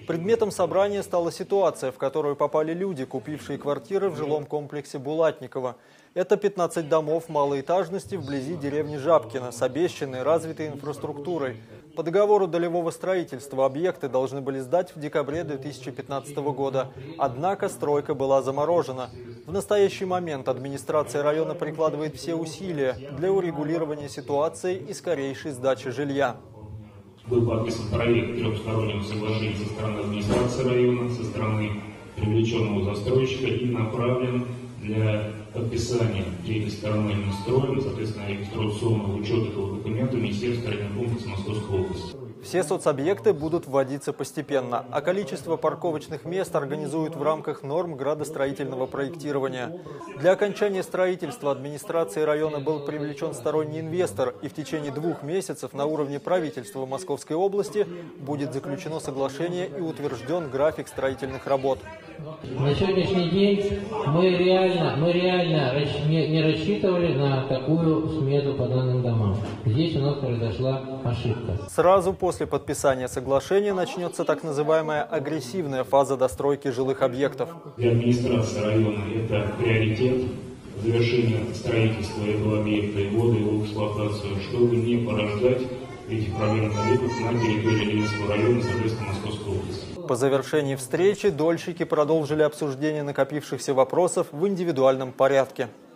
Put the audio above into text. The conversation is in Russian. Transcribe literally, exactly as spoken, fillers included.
Предметом собрания стала ситуация, в которую попали люди, купившие квартиры в жилом комплексе Булатникова. Это пятнадцать домов малоэтажности вблизи деревни Жабкино с обещанной развитой инфраструктурой. По договору долевого строительства объекты должны были сдать в декабре две тысячи пятнадцатого года. Однако стройка была заморожена. В настоящий момент администрация района прикладывает все усилия для урегулирования ситуации и скорейшей сдачи жилья. Был подписан проект трехстороннего соглашения со стороны администрации района, со стороны привлеченного застройщика и направлен для подписания третьей стороны Минстроем, соответственно, регистрационного учета этого документа Министерства строительного комплекса Московской области. Все соцобъекты будут вводиться постепенно, а количество парковочных мест организуют в рамках норм градостроительного проектирования. Для окончания строительства администрации района был привлечен сторонний инвестор, и в течение двух месяцев на уровне правительства Московской области будет заключено соглашение и утвержден график строительных работ. На сегодняшний день мы реально, мы реально не, не рассчитывали на такую смету по данным домам. Здесь у нас произошла ошибка. Сразу после подписания соглашения начнется так называемая агрессивная фаза достройки жилых объектов. Для администрации района это приоритет завершения строительства этого объекта и ввода его в эксплуатацию, чтобы не порождать этих проблемных объектов на территории Ленинского района, соответственно, Московской области. По завершении встречи дольщики продолжили обсуждение накопившихся вопросов в индивидуальном порядке.